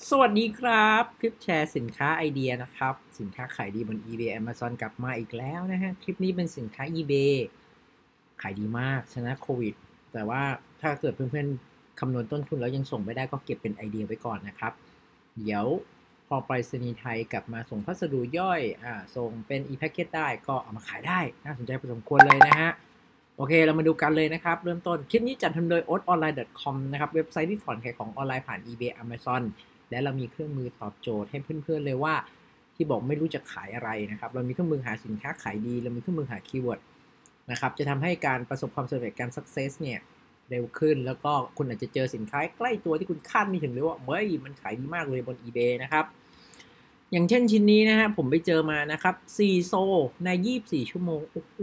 สวัสดีครับคลิปแชร์สินค้าไอเดียนะครับสินค้าขายดีบน eBay Amazon กลับมาอีกแล้วนะฮะคลิปนี้เป็นสินค้า eBay ขายดีมากชนะโควิดแต่ว่าถ้าเกิดเพื่อนๆคำนวณต้นทุนแล้วยังส่งไม่ได้ก็เก็บเป็นไอเดียไว้ก่อนนะครับเดี๋ยวพอไปรษณีย์ไทยกลับมาส่งพัสดุย่อยส่งเป็น e-packet ได้ก็เอามาขายได้น่าสนใจพอสมควรเลยนะฮะโอเคเรามาดูกันเลยนะครับเริ่มต้นคลิปนี้จัดทำโดย oatonline.com นะครับเว็บไซต์ที่สอนขายของออนไลน์ผ่าน eBay Amazonและเรามีเครื่องมือตอบโจทย์ให้เพื่อนๆเลยว่าที่บอกไม่รู้จะขายอะไรนะครับเรามีเครื่องมือหาสินค้าขายดีเรามีเครื่องมือหาคีย์เวิร์ดนะครับจะทำให้การประสบความสำเร็จการ success เนี่ยเร็วขึ้นแล้วก็คุณอาจจะเจอสินค้าใกล้ตัวที่คุณคาดไม่ถึงเลยว่าเฮ้ยมันขายดีมากเลยบน eBay นะครับอย่างเช่นชิ้นนี้นะฮะผมไปเจอมานะครับ4โซใน24ชั่วโมงโอ้โห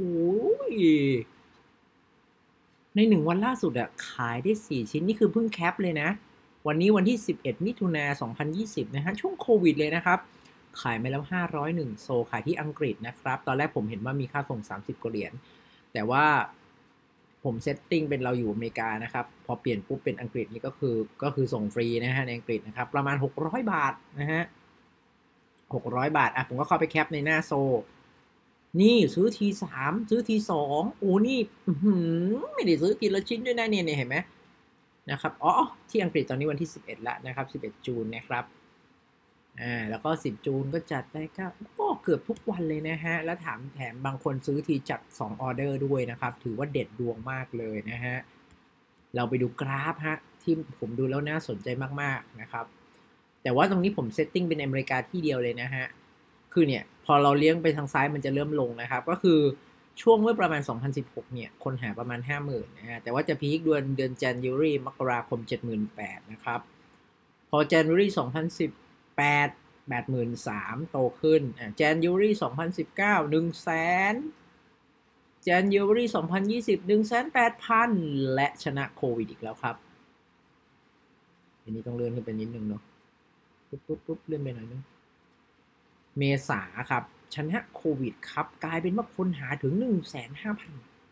ใน1วันล่าสุดอะขายได้4ชิ้นนี่คือเพิ่งแคปเลยนะวันนี้วันที่11มิถุนายน2020นะฮะช่วงโควิดเลยนะครับขายมาแล้ว501โซขายที่อังกฤษนะครับตอนแรกผมเห็นว่ามีค่าส่ง30กว่าเหรียญแต่ว่าผมเซตติ้งเป็นเราอยู่อเมริกานะครับพอเปลี่ยนปุ๊บเป็นอังกฤษนี่ก็คือส่งฟรีนะฮะในอังกฤษนะครับประมาณ600บาทนะฮะ600บาทผมก็เข้าไปแคปในหน้าโซนี่ซื้อที3ซื้อที2โอ้นี่ไม่ได้ซื้อทีละชิ้นด้วยนะเนี่ยเห็นไหมนะครับอ๋อที่อังกฤษตอนนี้วันที่11แล้วนะครับ11จูนนะครับแล้วก็10จูนก็จัดได้ก็เกือบทุกวันเลยนะฮะแล้วแถมบางคนซื้อทีจัด2ออเดอร์ด้วยนะครับถือว่าเด็ดดวงมากเลยนะฮะเราไปดูกราฟฮะที่ผมดูแล้วน่าสนใจมากๆนะครับแต่ว่าตรงนี้ผมเซตติ้งเป็นอเมริกาที่เดียวเลยนะฮะคือเนี่ยพอเราเลี้ยงไปทางซ้ายมันจะเริ่มลงนะครับก็คือช่วงเมื่อประมาณ2016เนี่ยคนหาประมาณ50,000นะฮะแต่ว่าจะพีคเดือน January มกราคม78,000นะครับพอ January 2018 83,000โตขึ้นJanuary 2019 100,000 January 2020 108,000และชนะโควิดอีกแล้วครับอันนี้ต้องเลื่อนขึ้นไปนิดนึงเนาะปุ๊บเลื่อนไปหน่อยนึงเมษาครับชนะโควิดครับกลายเป็นว่าคนหาถึง 150,000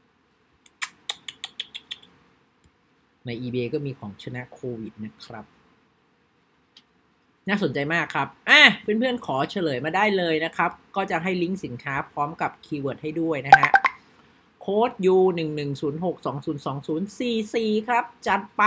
ใน eBay ก็มีของชนะโควิดนะครับน่าสนใจมากครับเพื่อนๆขอเฉลยมาได้เลยนะครับก็จะให้ลิงก์สินค้าพร้อมกับคีย์เวิร์ดให้ด้วยนะฮะโค้ด U 1106202044ครับจัดไป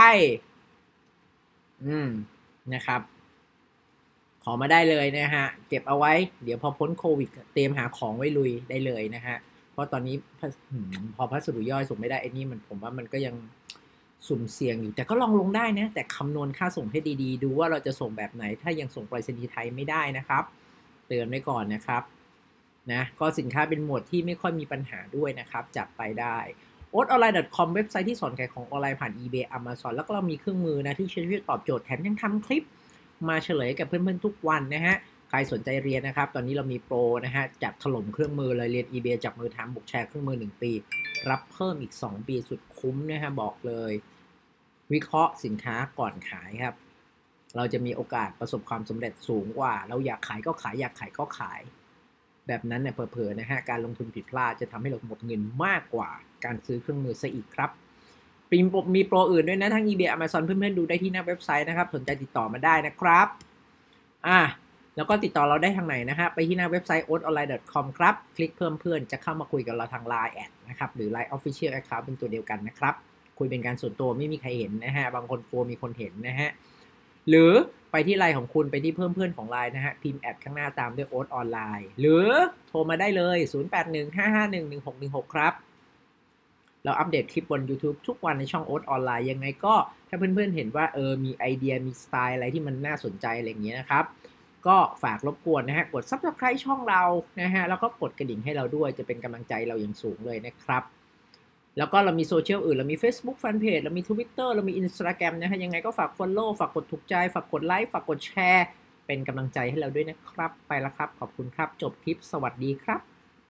นะครับขอมาได้เลยนะฮะเก็บเอาไว้เดี๋ยวพอพ้นโควิดเตรียมหาของไว้ลุยได้เลยนะฮะเพราะตอนนี้พอพัสดุย่อยส่งไม่ได้ไอ้นี่ผมว่ามันก็ยังสุ่มเสี่ยงอยู่แต่ก็ลองลงได้นะแต่คำนวณค่าส่งให้ดีๆดูว่าเราจะส่งแบบไหนถ้ายังส่งไปรษณีย์ไทยไม่ได้นะครับเตือนไว้ก่อนนะครับนะก็สินค้าเป็นหมวดที่ไม่ค่อยมีปัญหาด้วยนะครับจัดไปได้ oatonline.com เว็บไซต์ที่สอนขายของออนไลน์ผ่าน eBay Amazon แล้วก็เรามีเครื่องมือนะที่ช่วยตอบโจทย์แถมยังทำคลิปมาเฉลยกับเพื่อนๆทุกวันนะฮะใครสนใจเรียนนะครับตอนนี้เรามีโปรนะฮะจัดถล่มเครื่องมือเลยเรียน eBay จับมือทำบุกแชร์เครื่องมือ1ปีรับเพิ่มอีก2ปีสุดคุ้มนะฮะบอกเลยวิเคราะห์สินค้าก่อนขายครับเราจะมีโอกาสประสบความสำเร็จสูงกว่าเราอยากขายก็ขายอยากขายก็ขายแบบนั้นเนี่ยเผลอๆนะฮะการลงทุนผิดพลาดจะทำให้เราหมดเงินมากกว่าการซื้อเครื่องมือซะอีกครับมีโปรอื่นด้วยนะทั้ง eBay Amazon เพื่อนๆดูได้ที่หน้าเว็บไซต์นะครับสนใจติดต่อมาได้นะครับแล้วก็ติดต่อเราได้ทางไหนนะฮะไปที่หน้าเว็บไซต์ oatonline.com ครับคลิกเพิ่มเพื่อนจะเข้ามาคุยกับเราทาง Line แอดนะครับหรือ Line Official Account เป็นตัวเดียวกันนะครับคุยเป็นการส่วนตัวไม่มีใครเห็นนะฮะบางคนกลัวมีคนเห็นนะฮะหรือไปที่ไลน์ของคุณไปที่เพิ่มเพื่อนของไลน์นะฮะพิมพ์แอดข้างหน้าตามด้วยโอ๊ตออนไลน์หรือโทรมาได้เลย0815511616ครับเราอัปเดตคลิปบน YouTube ทุกวันในช่องโอ๊ตออนไลน์ยังไงก็ถ้าเพื่อนๆเห็นว่ามีไอเดียมีสไตล์อะไรที่มันน่าสนใจอะไรอย่างเงี้ยนะครับก็ฝากรบกวนนะฮะกด Subscribe ช่องเรานะฮะแล้วก็กดกระดิ่งให้เราด้วยจะเป็นกำลังใจเราอย่างสูงเลยนะครับแล้วก็เรามีโซเชียลอื่นเรามี Facebook Fanpage เรามี Twitter เรามี Instagram นะฮะยังไงก็ฝาก Follow ฝากกดถูกใจฝากกดไลค์ฝากกดแชร์เป็นกำลังใจให้เราด้วยนะครับไปแล้วครับขอบคุณครับจบคลิปสวัสดีครับ